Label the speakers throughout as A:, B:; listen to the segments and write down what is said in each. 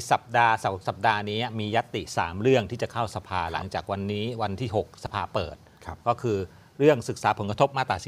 A: สัปดาห์นี้มีญัตติ3เรื่องที่จะเข้าสภาหลังจากวันนี้วันที่6สภาเปิดก็คือเรื่องศึกษาผลกระทบมาตรา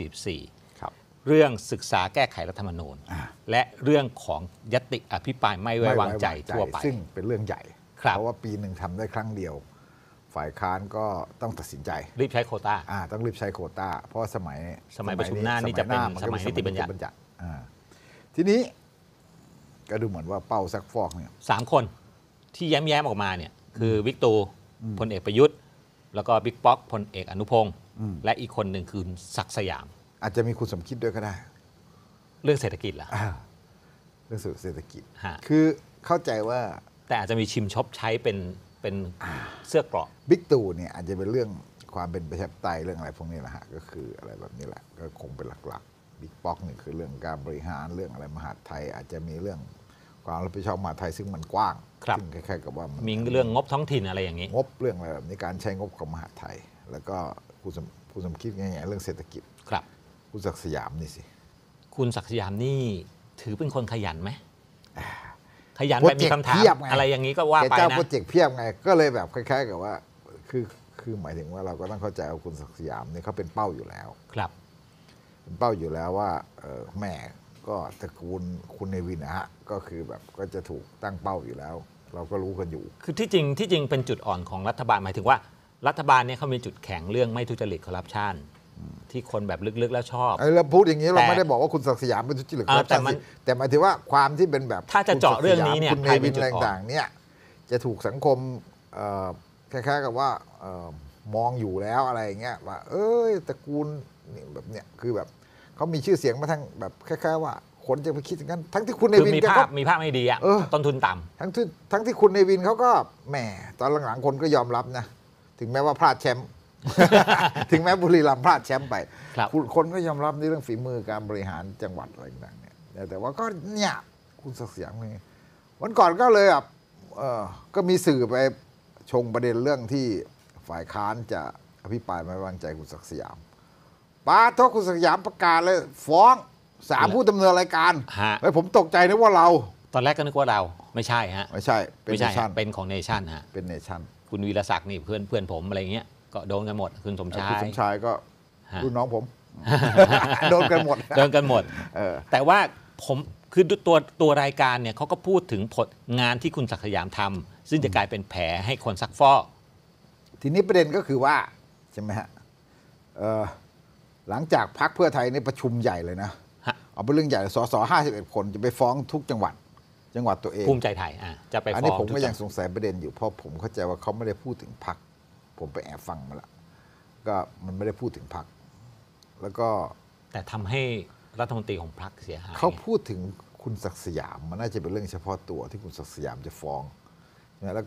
A: 44เรื่องศึกษาแก้ไขรัฐธรรมนูญและเรื่องของญัตติอภิปรายไม่ไว้วางใจทั่วไป
B: ซึ่งเป็นเรื่องใหญ่เพราะว่าปีหนึ่งทำได้ครั้งเดียวฝ่ายค้านก็ต้องตัดสินใจ
A: รีบใช้โควต้า
B: ต้องรีบใช้โควต้าเพราะสมัย
A: ประชุมหน้านี่จะเป็นสมัยนิติบัญญัติ
B: ทีนี้ก็ดูเหมือนว่าเป้าซักฟอกเนี่ย
A: 3 คนที่แย้มออกมาเนี่ยคือวิกตูพลเอกประยุทธ์แล้วก็บิ๊กป๊อกพลเอกอนุพงศ์และอีกคนหนึ่งคือศักดิ์สยาม
B: อาจจะมีคุณสมคิดด้วยก็ได้
A: เรื่องเศรษฐกิจเหรอ
B: เรื่องเศรษฐกิจคือเข้าใจว่า
A: แต่อาจจะมีชิมช็อปใช้เป็นเสื้อเกราะ
B: บิ๊กตู่เนี่ยอาจจะเป็นเรื่องความเป็นประชาธิปไตยเรื่องอะไรพวกนี้แหละฮะก็คืออะไรแบบนี้แหละก็คงเป็นหลักๆบิ๊กป๊อกนี่คือเรื่องการบริหารเรื่องอะไรมหาดไทยอาจจะมีเรื่องความรับผิดชอบมหาดไทยซึ่งมันกว้างซึ่งคล้ายๆกับว่า
A: มีเรื่องงบท้องถิ่นอะไรอย่างนี้
B: งบเรื่องอะไรแบบนี้การใช้งบของมหาดไทยแล้วก็คุณสมคิดไงเรื่องเศรษฐกิจ
A: ครับ
B: คุณศักดิ์สยามนี่สิ
A: คุณศักดิ์สยามนี่ถือเป็นคนขยันไหมขยันไปมีคำถามอะไรอย่างนี้ก็ว่าไปนะ
B: เจ้าโปรเจกต์เพียบไงก็เลยแบบคล้ายๆกับว่าคือหมายถึงว่าเราก็ต้องเข้าใจว่าคุณศักดิ์สยามนี่เขาเป็นเป้าอยู่แล้ว
A: ครับ
B: เป็นเป้าอยู่แล้วว่าแม่ก็ตระกูลคุณเนวินนะฮะก็คือแบบก็จะถูกตั้งเป้าอยู่แล้วเราก็รู้กันอยู่
A: คือที่จริงเป็นจุดอ่อนของรัฐบาลหมายถึงว่ารัฐบาลเนี่ยเขามีจุดแข็งเรื่องไม่ทุจริตคอร์รัปชันที่คนแบบลึกๆแล้วชอบ
B: เราพูดอย่างนี้เราไม่ได้บอกว่าคุณศักดิ์สยามเป็นทุจริตคอร์รัปชันแต่หมายถึงว่าความที่เป็นแบบ
A: ถ้าจะเจาะเรื่องนี้เนี่ย
B: คุณเนวินอะไรต่างเนี่ยจะถูกสังคมคล้ายๆกับว่ามองอยู่แล้วอะไรอย่างเงี้ยว่าตระกูลนี่แบบเนี้ยคือแบบเขามีชื่อเสียงมาทั้งแบบคล้ายๆว่าคนจะไปคิดอย่างนั้นทั้งที่คุณเนวิน
A: มีภาพไม่ดีอะต้นทุนต่ำ
B: ทั้งที่คุณเนวินเขาก็แหมตอนหลังๆคนก็ยอมรับนะถึงแม้ว่าพลาดแชมป์ ถึงแม้บุรีรัมย์พลาดแชมป์ไปคนก็ยอมรับในเรื่องฝีมือการบริหารจังหวัดอะไรต่างๆเนี่ยแต่ว่าก็เนี่ยคุณศักดิ์สยามนี่วันก่อนก็เลยก็มีสื่อไปชงประเด็นเรื่องที่ฝ่ายค้านจะอภิปรายไม่ไว้วางใจคุณศักดิ์สยามปาทคุณศักดิ์สยามประกาศเลยฟ้อง3 ผู้ดำเนินรายการผมตกใจนึกว่าเรา
A: ตอนแรกก็นึกว่าเราไม่ใช่ฮะ
B: ไม่ใช่
A: เป็นของเนชั่นฮะ
B: เป็นเนชั่น
A: คุณวีรศักดิ์นี่เพื่อนผมอะไรเงี้ยก็โดนกันหมดคุณสมชาย
B: ก็รุ่นน้องผมโดนกันหมด
A: แต่ว่าผมคือตัวรายการเนี่ยเขาก็พูดถึงผลงานที่คุณศักดิ์สยามทำซึ่งจะกลายเป็นแผลให้คนซักฟอก
B: ทีนี้ประเด็นก็คือว่าใช่ไหมฮะหลังจากพรรคเพื่อไทยในประชุมใหญ่เลยนะเอาเป็นเรื่องใหญ่สส51 คนจะไปฟ้องทุกจังหวัดตัวเอง
A: ภูมิใจไทยจะไปฟ้องอัน
B: นี้ผมก็ยังสงสัยประเด็นอยู่เพราะผมเข้าใจว่าเขาไม่ได้พูดถึงพรรคผมไปแอบฟังมาแล้วก็มันไม่ได้พูดถึงพรรคแล้วก็
A: แต่ทำให้รัฐมนตรีของพรรคเสียหาย
B: เขาพูดถึงคุณศักดิ์สยามมันน่าจะเป็นเรื่องเฉพาะตัวที่คุณศักดิ์สยามจะฟ้องแล้ว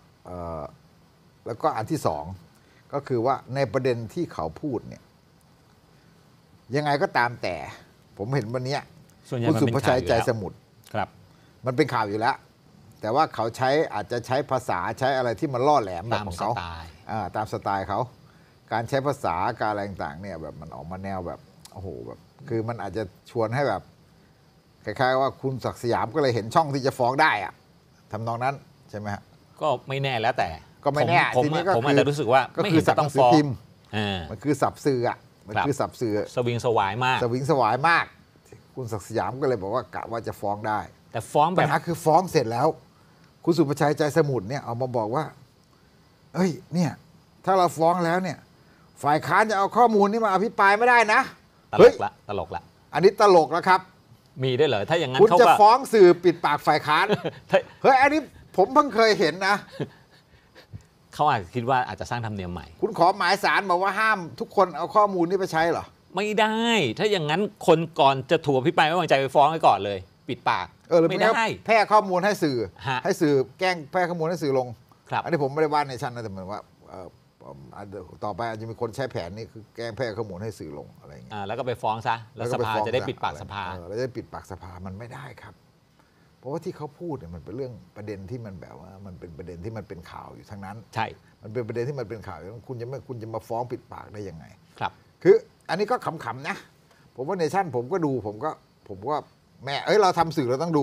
B: ก็อันที่2ก็คือว่าในประเด็นที่เขาพูดเนี่ยยังไงก็ตามแต่ผมเห็นวันนี้คุณสุภชัยใจสมุทร
A: ครับ
B: มันเป็นข่าวอยู่แล้วแต่ว่าเขาอาจจะใช้ภาษาใช้อะไรที่มันล่อแหลมแบบของเขาตามสไตล์เขาการใช้ภาษาการอะไรต่างๆเนี่ยแบบมันออกมาแนวแบบโอ้โหแบบคือมันอาจจะชวนให้แบบคล้ายๆว่าคุณศักดิ์สยามก็เลยเห็นช่องที่จะฟ้องได้อะทำนองนั้นใช่ไหมฮะ
A: ก็ไม่แน่แล้วแต่
B: ก็ไม่แน่
A: ผมอาจจะรู้สึกว่าไม่เห็นจะต้องฟ้อง
B: มันคือสับสื่ออ่ะมันคือสับสื่อ
A: สวิงสวายมาก
B: คุณศักดิ์สยามก็เลยบอกว่ากะว่าจะฟ้องได้
A: แต่ฟ้องแบบ
B: ปัญหาคือฟ้องเสร็จแล้วคุณสุภชัยใจสมุทรเนี่ยเอามาบอกว่าเอ้ยเนี่ยถ้าเราฟ้องแล้วเนี่ยฝ่ายค้านจะเอาข้อมูลนี้มาอภิปรายไม่ได้นะ
A: ตลกละ
B: อันนี้ตลกแล้วครับ
A: มีได้เหรอถ้าอย่างนั้น
B: คุณจะฟ้องสื่อปิดปากฝ่ายค้านเฮ้ยอันนี้ผมเพิ่งเคยเห็นนะ
A: เขาอาจจะคิดว่าอาจจะสร้างธรรมเนียมใหม่
B: คุณขอหมายศาลบอกว่าห้ามทุกคนเอาข้อมูลนี้ไปใช้เหรอ
A: ไม่ได้ถ้าอย่างนั้นคนก่อนจะถูกอภิปรายไม่ไว้วางใจไปฟ้องไว้ก่อนเลยปิดปาก
B: ไม่ได้แพร่ข้อมูลให้สื่อแกล้งแพร่ข้อมูลให้สื่อลงอันนี้ผมไม่ได้ว่าในชั้นนะแต่เหมือนว่าต่อไปอาจจะมีคนใช้แผนนี้คือแกล้งแพร่ข้อมูลให้สื่อลงอะไรอย่างเงี้ย
A: แล้วก็ไปฟ้องซะแล้วสภาจะได้ปิดปากสภา
B: แล้วจะปิดปากสภามันไม่ได้ครับเพราะว่าที่เขาพูดเนี่ยมันเป็นเรื่องประเด็นที่มันแบบว่ามันเป็นประเด็นที่มันเป็นข่าวอยู่ทั้งนั้น
A: ใช่
B: มันเป็นประเด็นที่มันเป็นข่าวคุณจะมาฟ้องปิดปากได้ยังไง
A: ครับ
B: คืออันนี้ก็ขำๆนะผมว่าเนชั่นผมก็ดูผมก็แม่เราทำสื่อเราต้องดู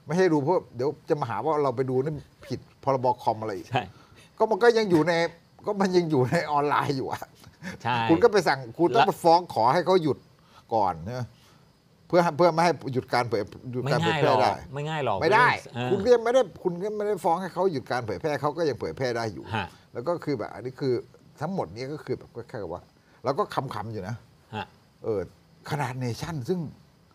B: ไม่ให้ดูเพราะเดี๋ยวจะมาหาว่าเราไปดูนี่ผิดพรบคอมอะไรอีก
A: ใช่
B: ก็มันก็ยังอยู่ในออนไลน์อยู่อะ
A: ใช่
B: คุณก็ไปสั่งคุณต้องไปฟ้องขอให้เขาหยุดก่อนนะเพื่อไม่ให้หยุดการเผย
A: ไม่
B: การเผย
A: ง่าย
B: แพ
A: หร
B: ร่
A: อก
B: ได้
A: ไม่ง่ายหรอก
B: ไม่ได้
A: เออ
B: คุณก็ไม่ได้ฟ้องให้เขาหยุดการเผยแพร่เขาก็ยังเผยแพร่ได้อยู่
A: ฮะ
B: แล้วก็คือแบบอันนี้คือทั้งหมดนี้ก็คือแบบแค่ว่าเราก็คำอยู่นะ
A: ฮะ
B: ขนาดเนชั่นซึ่ง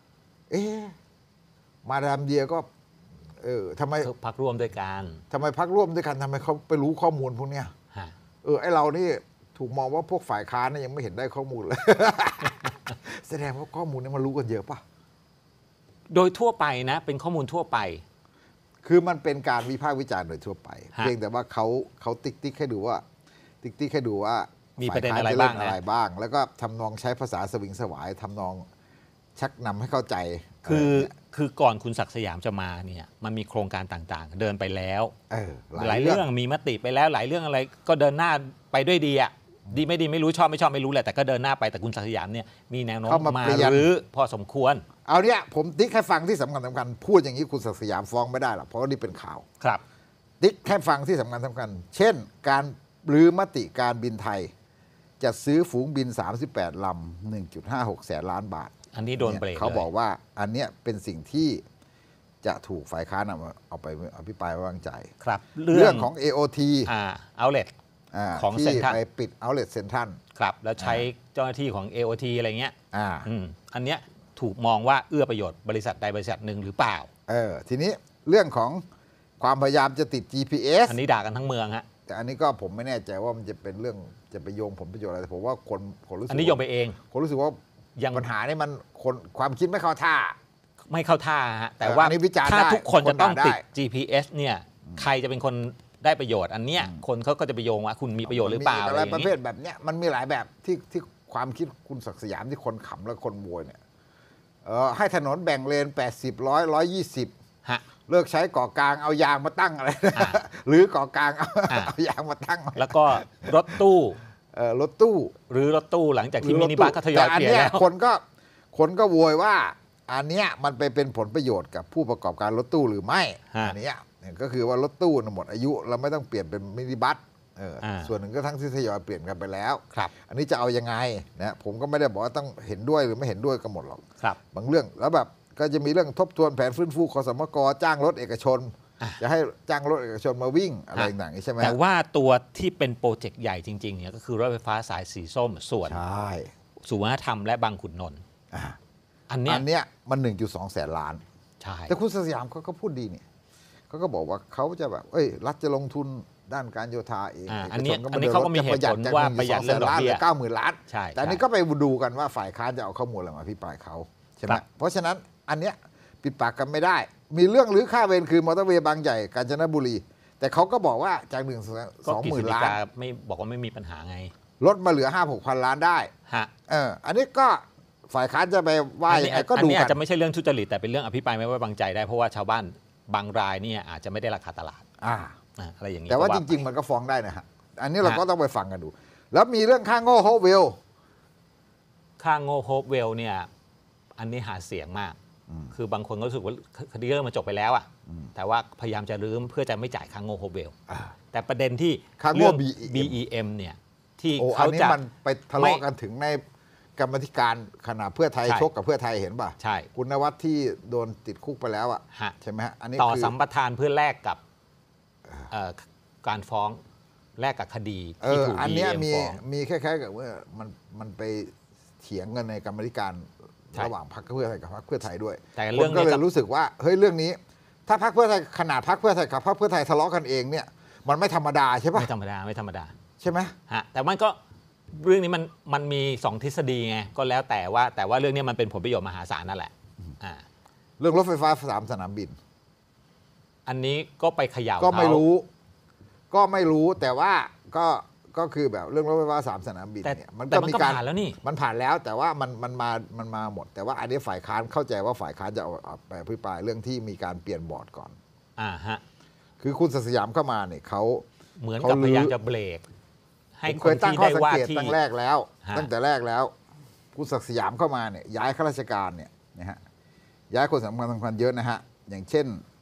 B: มาดามเดียก็ทำไม
A: พักร่วมด้วยกัน
B: พรรคร่วมด้วยกันทำไมเขาไปรู้ข้อมูลพวกเนี้ย
A: ฮะ
B: ไอเรานี่ถูกมองว่าพวกฝ่ายค้านนี่ยังไม่เห็นได้ข้อมูลเลย แสดงว่าข้อมูลนี้มันรู้กันเยอะป่ะ
A: โดยทั่วไปนะ เป็นข้อมูลทั่วไป
B: คือมันเป็นการวิพากษ์วิจารณ์โดยทั่วไป
A: ฮะ
B: เพียงแต่ว่าเขาติ๊กให้ดูว่ามี
A: ประเด็นอะไร
B: ฝ่ยค้
A: บ้างนะ
B: อะไรบ้าง แล้วก็ทำนองใช้ภาษาสวิงสวายทำนองชักนำให้เข้าใจ
A: คือก่อนคุณศักดิ์สยามจะมาเนี่ยมันมีโครงการต่างๆ เดินไปแล้ว หลายเรื่องมีมติไปแล้วหลายเรื่องอะไรก็เดินหน้าไปด้วยดีอะดีไม่ดีไม่รู้ชอบไม่รู้แหละแต่ก็เดินหน้าไปแต่คุณศักดิ์สยามเนี่ยมีแนวโน้ม
B: เข้ามา
A: มา
B: เปลี่ยน
A: หรือพอสมควร
B: เอาเนี่ยผมติ๊กให้ฟังที่สำคัญพูดอย่างนี้คุณศักดิ์สยามฟ้องไม่ได้หรอกเพราะว่านี่เป็นข่าว
A: ครับ
B: ติ๊กแค่ฟังที่สำคัญ เช่น การรื้อมติการบินไทยจะซื้อฝูงบิน 38 ลำ 1.56 แสนล้านบาท
A: อันนี้โดนเบรก
B: เขาบอก
A: ลย
B: ว่าอันเนี้ยเป็นสิ่งที่จะถูกฝ่ายค้านเอาไปอภิปรายไว้วางใจ
A: ครับ
B: เรื่องของ AOT
A: outlet ของ
B: ที่
A: Central
B: ไปปิด outlet Central
A: ครับแล้วใช้เจ้าหน้าที่ของ AOT อะไรเงี้ย
B: อ่า
A: อันเนี้ยถูกมองว่าเอื้อประโยชน์บริษัทใดบริษัทหนึ่งหรือเปล่า
B: ทีนี้เรื่องของความพยายามจะติด GPS
A: อันนี้ด่ากันทั้งเมืองฮะ
B: แต่อันนี้ก็ผมไม่แน่ใจว่ามันจะเป็นเรื่องจะไปโยงผลประโยชน์อะไรแต่ผมว่าคนรู้สึก
A: อันนี้โยงไปเอง
B: คนรู้สึกว่า
A: ยัง
B: ปัญหานี่มันความคิดไม่เข้าท่า
A: ไม่เข้าท่าฮะแต่ว่า
B: อันนี้วิจารณ์
A: ถ้า
B: ได้
A: ทุกคนจะต้อง
B: คนด่า
A: ติด
B: ได้
A: GPS เนี่ยใครจะเป็นคนได้ประโยชน์อันเนี้ยคนเขาก็จะไปโยงว่าคุณมีประโยชน์หรือเปล่า
B: มันมี
A: อะไร
B: อะไร
A: อย่าง
B: ประเภ
A: นี้
B: ทแบบเนี้ยมันมีหลายแบบที่ความคิดคุณศักดิ์สยามที่คนขำและคนโวยเนี่ยให้ถนนแบ่งเลน80 100
A: ฮะ
B: 120เลิกใช้ก่อกลางเอายางมาตั้งอะไร หรือก่อกลางเอายางมาตั้ง
A: แล้วก็รถตู้
B: รถตู้
A: หรือรถตู้หลังจากที่มินิบัสก็ทยอย
B: แต่อั
A: เปลี่ยน
B: เนี้ย
A: แล้ว
B: คนก็โวยว่าอันเนี้ยมันไปเป็นผลประโยชน์กับผู้ประกอบการรถตู้หรือไม่อันเนี้ยก็คือว่ารถตู้หมดอายุเราไม่ต้องเปลี่ยนเป็นมินิบัสส่วนหนึ่งก็ทั้งที่ทยอยเปลี่ยนกันไปแล้ว
A: ครับ
B: อันนี้จะเอายังไงนะผมก็ไม่ได้บอกว่าต้องเห็นด้วยหรือไม่เห็นด้วยกันหมดหรอก
A: ครับ
B: บางเรื่องแล้วแบบก็จะมีเรื่องทบทวนแผนฟื้นฟูขสมกจ้างรถเอกชน จะให้จ้างรถเอกชนมาวิ่งอะไรต่างๆใช่ไหม
A: แต่ว่าตัวที่เป็นโปรเจกต์ใหญ่จริงๆเนี่ยก็คือรถไฟฟ้าสายสีส้มส่วน
B: ใช่
A: สุวรรณธรรมและบางขุนนนท์
B: อ่า
A: อันเนี้ย
B: อันเนี้ยมัน 1.2 แสนล้าน
A: ใช่
B: แต่คุณสยามเขาก็พูดดีนี่เขาก็บอกว่าเขาจะแบบรัฐจะลงทุนด้านการโยธาเอง
A: อันนี้
B: เอกช
A: อันนี้เขาก็มีเหตุผลว่าประหยัดเรื่องดอกเบี้ย
B: 90,000 ล้าน
A: ใช่
B: แต่อันนี้ก็ไปดูกันว่าฝ่ายค้านจะเอาข้อมูลอะไรมาอภิปรายเขาใช่ไหม
A: ครับ
B: เพราะฉะนั้นอันเนี้ยปิดปากกันไม่ได้ มีเรื่องรื้อค่าเวรคือมอเตอร์เวย์บางใหญ่กาญจนบุรี แต่เขาก็บอกว่าจาก1
A: ก็กฤษ
B: 20,000
A: ฎี
B: ล้าน
A: กาไม่บอกว่าไม่มีปัญหาไง
B: ลดมาเหลือ 5-6 พันล้านได้
A: ฮะ
B: อันนี้ก็ฝ่ายค้านจะไปว่ายังไงก็
A: อัน
B: ดู
A: นี้
B: กั
A: อาจจะไม่ใช่เรื่องทุจริตแต่เป็นเรื่องอภิปรายไม่ไว้วางใจได้เพราะว่าชาวบ้านบางรายเนี่ยอาจจะไม่ได้ราคาตลาด อะไรอย่างนี้
B: แต่ว่า
A: ก็
B: จริง ๆ มันก็ฟ้องได้นะฮะอันนี้เราก็ต้องไปฟังกันดู แล้วมีเรื่องค่าโง่โฮเวล
A: ค่าโง่โฮปเวลเนี่ยอันนี้หาเสียงมาก คือบางคนก็รู้สึกว่าคดีเรื่องมันจบไปแล้วอะแต่ว่าพยายามจะรื้อเพื่อจะไม่จ่ายค่าโง่โฮปเวลแต่ประเด็นที่
B: ค่าโง่
A: เรื่อง
B: BEM
A: BEM เนี่ยที่
B: อั
A: เขา
B: นนี้
A: จะ
B: มันไปทะเลาะกันถึงในกรรมธิการขณะเพื่อไทย
A: ใช่
B: ชกกับเพื่อไทยเห็นป่ะ
A: ใช่
B: คุณนวัดที่โดนติดคุกไปแล้วอ่ะ
A: ฮะ
B: ใช่ไหมฮะอันนี้
A: ต่อ
B: คือ
A: สัมปทานเพื่อแลกกับการฟ้องแลกกับคดีที่ถูก
B: อันเนี้ย
A: BEM ฟ้อง
B: มีคล้ายๆกับว่ามันไปเถียงกันในกรรมธิการ
A: ใช่
B: ระหว่างพรรคเพื่อไทยกับพรรคเพื่อไทยด้วย
A: แต่
B: ค
A: เรื่อง
B: น
A: นี้
B: ก็เลย
A: กับ
B: รู้สึกว่าเฮ้ยเรื่องนี้ ถ้าพรรคเพื่อไทยขนาดพรรคเพื่อไทยกับพรรคเพื่อไทยทะเลาะกันเองเนี่ยมันไม่ธรรมดาใช่ป่ะ
A: ไม่ธรรมดาไม่ธรรมดา
B: ใช่ไหม
A: ฮะแต่มันก็เรื่องนี้มันมี2ทฤษฎีไงก็แล้วแต่ว่าเรื่องนี้มันเป็นผลประโยชน์มหาศาลนั่นแหละ
B: เรื่องรถไฟฟ้า3 สนามบิน
A: อันนี้ก็ไปเขย่า
B: ก็ไม่
A: เขา
B: รู้แต่ว่าก็คือแบบเรื่องรถไฟฟ้า3 สนามบินเนี่ย
A: แต่มันก็ผ่านแล้วนี่
B: มันผ่านแล้วแต่ว่ามันมาหมด แต่ว่าอันนี้ฝ่ายค้านเข้าใจว่าฝ่ายค้านจะเอาไปอภิปรายเรื่องที่มีการเปลี่ยนบอร์ดก่อน
A: ฮะ
B: คือคุณศักดิ์สยามเข้ามาเนี่ยเขา
A: เหมือนกับพยายามจะเบรกให้
B: ผม
A: ค
B: เคน ยตั้ง
A: ที่
B: ข้อ
A: ได้
B: สัง
A: ว่า
B: เกต
A: ที่
B: ตั้งแต่แรกแล้ว
A: ฮะ
B: คุณศักดิ์สยามเข้ามาเนี่ยย้ายข้าราชการเนี่ยนะฮะย้ายคนสำคัญเยอะนะฮะอย่างเช่น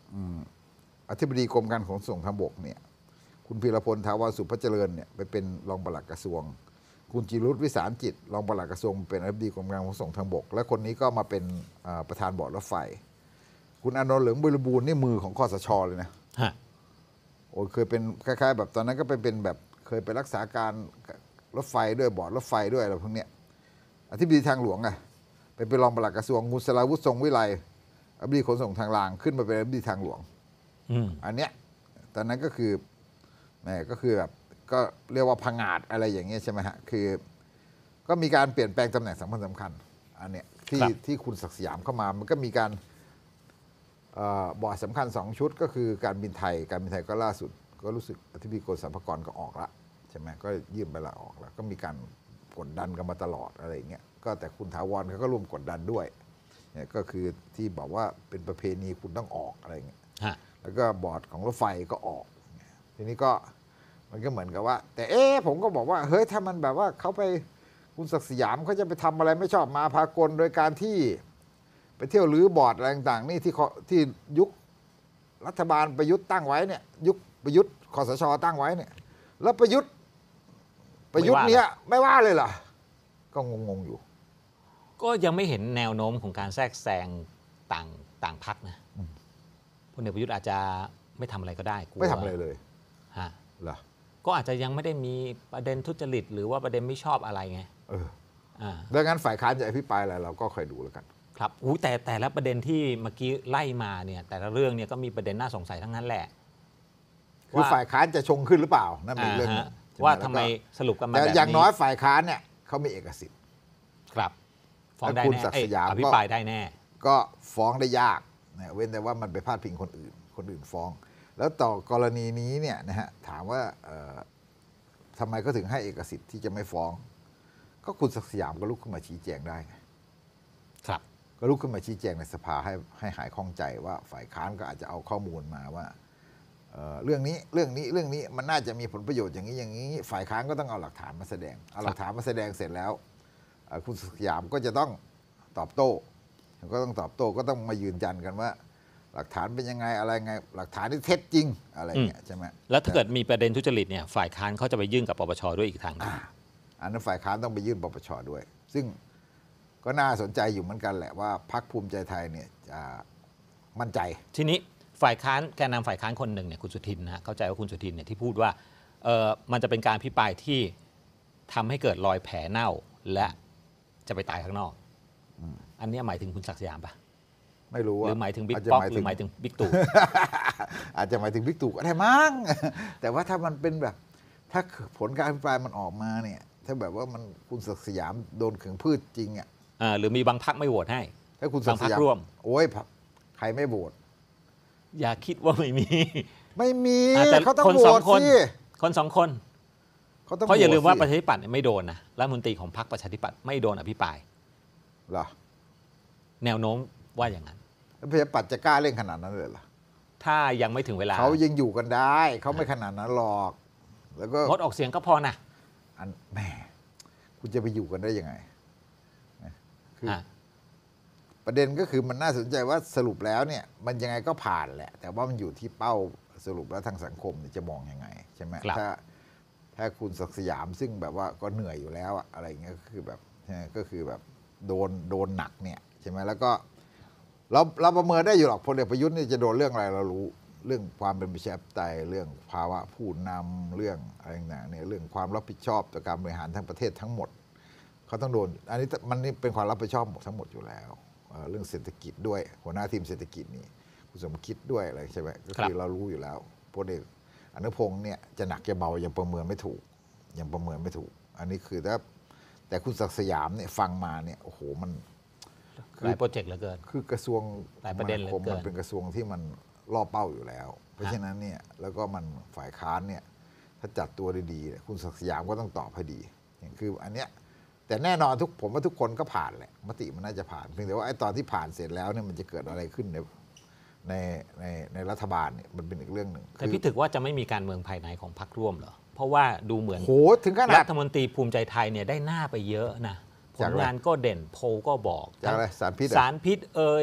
B: อธิบดีกรมการขนส่งทางบกเนี่ยคุณพีรพลถาวรสุภเจริญเนี่ยไปเป็นรองปลัดกระทรวงคุณจิรุตวิสารจิตรองปลัดกระทรวงเป็นอธิบดีกรมการขนส่งทางบกและคนนี้ก็มาเป็นประธานบอร์ดรถไฟคุณอานนท์เหลืองบริบูรณ์นี่มือของคสช.เลยนะโอ้เคยเป็นคล้ายๆแบบตอนนั้นก็เป็นแบบเคยไปรักษาการรถไฟด้วยบอร์ดรถไฟด้วยอะไรพวกเนี้ยอธิบดีทางหลวงไงเป็นรองปลัดกระทรวงคุณสราวุฒิทรงวิไลอธิบดีขนส่งทางรางขึ้นมาเป็นอธิบดีทางหลวงอันเนี้ยตอนนั้นก็คือก็คือแบบก็เรียกว่าพังงาดอะไรอย่างเงี้ยใช่ไหมฮะคือก็มีการเปลี่ยนแปลงตำแหน่งสำคัญอันเนี้ยที่คุณศักดิ์สยามเข้ามามันก็มีการบอร์ดสำคัญ2ชุดก็คือการบินไทยก็ล่าสุดก็รู้สึกอธิบดีกรมสรรพากรก็ออกละใช่ไหมก็ยื่นใบลาออกแล้วก็มีการกดดันกันมาตลอดอะไรอย่างเงี้ยก็แต่คุณถาวรเขาก็ร่วมกดดันด้วยเนี่ยก็คือที่บอกว่าเป็นประเพณีคุณต้องออกอะไรเงี้ยแล้วก็บอร์ดของรถไฟก็ออกทีนี้ก็มันก็เหมือนกับว่าแต่ผมก็บอกว่าเฮ้ยถ้ามันแบบว่าเขาไปคุณศักดิ์สยามเขาจะไปทำอะไรไม่ชอบมาพากลโดยการที่ไปเที่ยวรื้อบอร์ดอะไรต่างๆนี่ที่ยุครัฐบาลประยุทธ์ตั้งไว้เนี่ยยุคประยุทธ์คสช.ตั้งไว้เนี่ยแล้วประยุทธ์เนี้ยไม่ว่าเลยเหรอก็งงอยู่
A: ก็ยังไม่เห็นแนวโน้มของการแทรกแซงต่างพรรคนะพลเอกประยุทธ์อาจจะไม่ทำอะไรก็ได้
B: ไม่ทำอะไรเลย
A: ฮะ
B: เหรอ
A: ก็อาจจะยังไม่ได้มีประเด็นทุจริตหรือว่าประเด็นไม่ชอบอะไรไง
B: ดังนั้นฝ่ายค้านจะอภิปรายอะไรเราก็คอยดูแล้วกัน
A: ครับแต่ละประเด็นที่เมื่อกี้ไล่มาเนี่ยแต่ละเรื่องเนี่ยก็มีประเด็นน่าสงสัยทั้งนั้นแหละ
B: คือฝ่ายค้านจะชงขึ้นหรือเปล่านั่นเป็นเรื่อง
A: ว่าทำไมสรุปกันมาแบบนี้
B: แต่อย่างน้อยฝ่ายค้านเนี่ยเขามีเอกสิทธิ์
A: ครับฟ้องได้แน่อภิปรายได้แน่
B: ก็ฟ้องได้ยากนะเว้นแต่ว่ามันไปพาดพิงคนอื่นฟ้องแล้วต่อกรณีนี้เนี่ยนะฮะถามว่าทำไมก็ถึงให้เอกสิทธิ์ที่จะไม่ฟ้องก็คุณศักดิ์สยามก็ลุกขึ้นมาชี้แจงได้ไง
A: ครับ
B: ก็ลุกขึ้นมาชี้แจงในสภาให้หายข้องใจว่าฝ่ายค้านก็อาจจะเอาข้อมูลมาว่าเรื่องนี้มันน่าจะมีผลประโยชน์อย่างนี้ฝ่ายค้านก็ต้องเอาหลักฐานมาแสดงเอาหลักฐานมาแสดงเสร็จแล้วคุณศักดิ์สยามก็จะต้องตอบโต้ก็ต้องมายืนยันกันว่าหลักฐานเป็นยังไงอะไรไงหลักฐานที่เท็จจริงอะไรเงี้ยใช่ไหม
A: แล้วถ้าเกิดมีประเด็นทุจริตเนี่ยฝ่ายค้านเขาจะไปยื่นกับปปช.ด้วยอีกทาง
B: อันนั้นฝ่ายค้านต้องไปยื่นปปช.ด้วยซึ่งก็น่าสนใจอยู่เหมือนกันแหละว่าพรรคภูมิใจไทยเนี่ยจะมั่นใจ
A: ทีนี้ฝ่ายค้านแกนนำฝ่ายค้านคนหนึ่งเนี่ยคุณสุทินนะเข้าใจว่าคุณสุทินเนี่ยที่พูดว่ามันจะเป็นการพิปรายที่ทำให้เกิดรอยแผลเน่าและจะไปตายข้างนอกอันนี้หมายถึงคุณศักดิ์สยามปะ
B: ไม่รู้
A: หรือหมายถึงบิ๊กป๊อกหรือหมายถึงบิ๊กตู่
B: อาจจะหมายถึงบิ๊กตู่ก็ได้มั้งแต่ว่าถ้ามันเป็นแบบถ้าผลการอภิปรายมันออกมาเนี่ยถ้าแบบว่ามันคุณศักดิ์สยามโดนขึงพืชจริง
A: หรือมีบางพรรคไม่โหวตให้
B: ถ้าคุณศักดิ์สยาม
A: ร่วม
B: โอ้ยใครไม่โหวต
A: อย่าคิดว่าไม่มี
B: เขาต้องโหวตสิ
A: คนสองคนเพราะอย่าลืมว่าประชาธิปัตย์ไม่โดนนะรัฐมนตรีของพรรคประชาธิปัตย์ไม่โดนอภิปราย
B: เหรอ
A: แนวโน้มว่าอย่างนั้น
B: ประชาธิปัตย์จะกล้าเล่นขนาดนั้นเลยเหรอ
A: ถ้ายังไม่ถึงเวลา
B: เขายังอยู่กันได้เขาไม่ขนาดนั้นหรอกแล้วก็
A: งดออกเสียงก็พอนะ
B: แหมคุณจะไปอยู่กันได้ยังไงคือประเด็นก็คือมันน่าสนใจว่าสรุปแล้วเนี่ยมันยังไงก็ผ่านแหละแต่ว่ามันอยู่ที่เป้าสรุปแล้วทางสังคมจะมองยังไงใช่ไหมถ้าคุณศักดิ์สยามซึ่งแบบว่าก็เหนื่อยอยู่แล้วอะไรเงี้ยก็คือแบบโดนหนักเนี่ยใช่ไหมแล้วก็เราประเมินได้อยู่หรอกพลเอกประยุทธ์นี่จะโดนเรื่องอะไรเรารู้เรื่องความเป็นประชาธิปไตยเรื่องภาวะผู้นำเรื่องอะไรต่างๆเนี่ยเรื่องความรับผิดชอบต่อการบริหารทั้งประเทศทั้งหมดเขาต้องโดนอันนี้มันนี่เป็นความรับผิดชอบหมดทั้งหมดอยู่แล้วเรื่องเศรษฐกิจด้วยหัวหน้าทีมเศรษฐกิจนี่คุณสมคิดด้วยอะไรใช่ไหมก็คือเรารู้อยู่แล้วพลเอกอนุพงศ์เนี่ยจะหนักจะเบายังประเมินไม่ถูกอันนี้คือแต่คุณศักดิ์สยามเนี่ยฟังมาเนี่ยโอ้โหมัน
A: หลายโปรเจกต์เหลือเกิน
B: คือกระทรวง
A: หลายประเด็นเหลือเกิน
B: มันเป็นกระทรวงที่มันล่อเป้าอยู่แล้วเพราะฉะนั้นเนี่ยแล้วก็มันฝ่ายค้านเนี่ยถ้าจัดตัวดีๆคุณศักดิ์สยามก็ต้องตอบให้ดีอย่างคืออันเนี้ยแต่แน่นอนผมว่าทุกคนก็ผ่านแหละมติมันน่าจะผ่านเพียงแต่ว่าไอ้ตอนที่ผ่านเสร็จแล้วเนี่ยมันจะเกิดอะไรขึ้นในรัฐบาลเนี่ยมันเป็นอีกเรื่องหนึ่ง
A: แต่พี่ถึกว่าจะไม่มีการเมืองภายในของพรรคร่วมเหรอเพราะว่าดูเหมือน
B: ถึงขนาด
A: รัฐมนตรีภูมิใจไทยเนี่ยได้หน้าไปเยอะนะผลงานก็เด่นโพลก็บอก
B: จากอะไรสารพิษ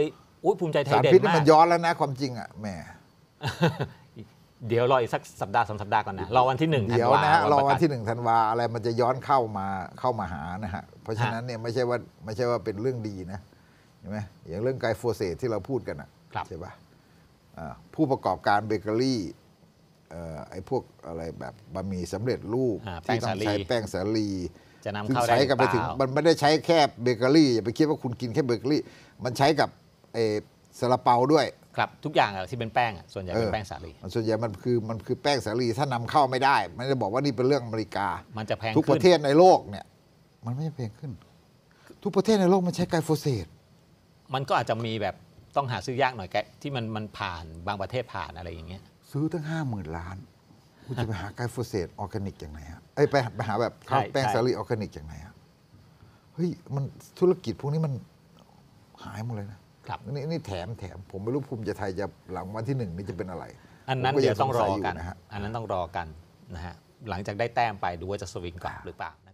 A: อุ๊ยภูมิใจไทย
B: สาร
A: เด่
B: พิษ
A: น
B: นี่
A: มา
B: มั
A: ก
B: นย้อนแล้วนะความจริงอ่ะแหม
A: เดี๋ยวรออีกสักสัปดาห์2 สัปดาห์ก่อนนะรอวันที่1 ธัน
B: เดี๋ยว
A: วา
B: นะฮะ
A: วัน
B: รอ
A: ประ
B: วัน
A: กาศ
B: ที่1 ธันวาอะไรมันจะย้อนเข้ามาหานะฮะเพราะฉะนั้นเนี่ยไม่ใช่ว่าเป็นเรื่องดีนะเห็นไหมอย่างเรื่องไกลโฟเสตที่เราพูดกันอ่ะ
A: ครับ
B: ใช่ปะผู้ประกอบการเบเกอรี่ไอ้พวกอะไรแบบบะหมี่สำเร็จรูปที่ต้องใช้แป้งสาลี
A: จะนำ
B: ซึ่ง
A: เข้าได้
B: ใช้
A: ห
B: กัน
A: รือ
B: ไป
A: เป
B: ถึง
A: ล่า
B: มันไม่ได้ใช้แค่เบเกอรี่อย่าไปคิดว่าคุณกินแค่เบเกอรี่มันใช้กับซาลาเปาด้วย
A: ครับทุกอย่างอะที่เป็นแป้งอะส่วนใหญ่เป็นแป้งสาลี
B: มันส่วนใหญ่มันคือแป้งสาลีถ้านำเข้าไม่ได้ไม่ได้บอกว่านี่เป็นเรื่องอเมริกา
A: มันจะแพง
B: ทุกป
A: ขึ้น
B: ระเทศในโลกเนี่ยมันไม่ได้แพงขึ้น ทุกประเทศในโลกมันใช้ไกลโฟเสต
A: มันก็อาจจะมีแบบต้องหาซื้อยากหน่อยแกที่มันผ่านบางประเทศผ่านอะไรอย่างเงี้ย
B: ซื้อตั้ง50,000 ล้านคุณจะไปหาไกลโฟเสตออร์แกนิกอย่างไรฮะไปหาแบบข้าวแป้งสาลีออร์แกนิกอย่างไรฮะเฮ้ยมันธุรกิจพวกนี้มันหายหมดเลยนะครับ นี่แถมผมไม่รู้ภูมิใจไทยจะหลังวันที่ 1นี่จะเป็นอะไร
A: อันนั้น
B: ผม
A: เดี๋ยวต้องรอ
B: สงสั
A: กัน
B: นะฮะ
A: อันนั้นต้องรอกันนะฮะหลังจากได้แต้มไปดูว่าจะสวิงกลับหรือเปล่า